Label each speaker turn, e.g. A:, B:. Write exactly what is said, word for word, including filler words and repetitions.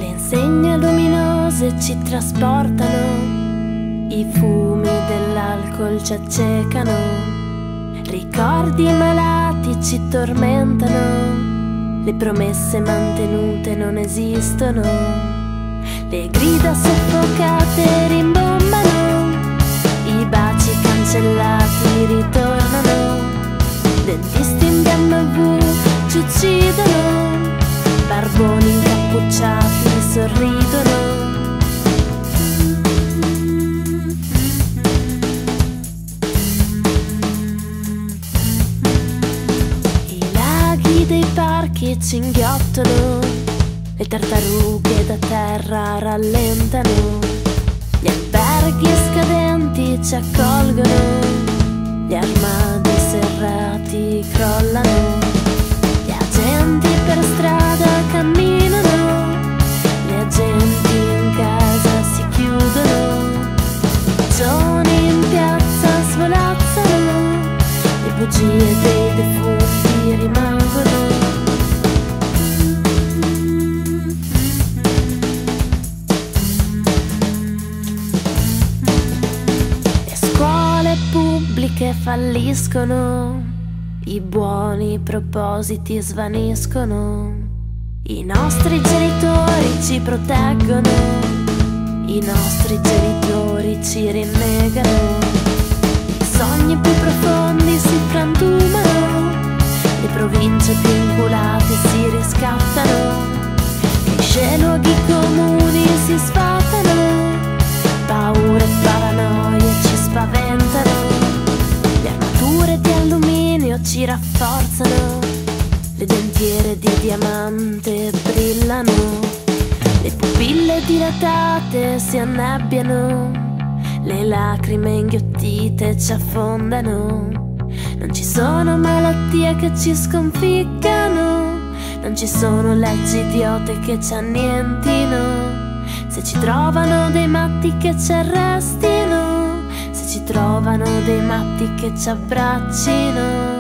A: Le insegne luminose ci trasportano, i fumi dell'alcol ci accecano, ricordi malati ci tormentano, le promesse mantenute non esistono, le grida soffocate rimbombano, i baci cancellati ritornano, dentisti in B M W ci uccidono, barboni incappucciati sorridono. I laghi dei parchi ci inghiottano, le tartarughe da terra rallentano, gli alberghi scadenti ci accolgono, gli armadi serrati crollano, gli agenti per strada camminano, le agenti in casa si chiudono, i bacioni in piazza svolazzano, le bugie dei defunti rimangono. Le scuole pubbliche falliscono, i buoni propositi svaniscono, i nostri genitori ci proteggono, i nostri genitori ci rinnegano, i sogni più profondi si frantumano, le province più inculate si riscattano, i luoghi comuni si sfatano, paure e paranoie ci spaventano, le armature di alluminio ci rafforzano, le dentiere di diamante brillano, le pupille dilatate si annebbiano, le lacrime inghiottite ci affondano, non ci sono malattie che ci sconfiggano, non ci sono leggi idiote che ci annientino, se ci trovano dei matti che ci arrestino, se ci trovano dei matti che ci abbraccino.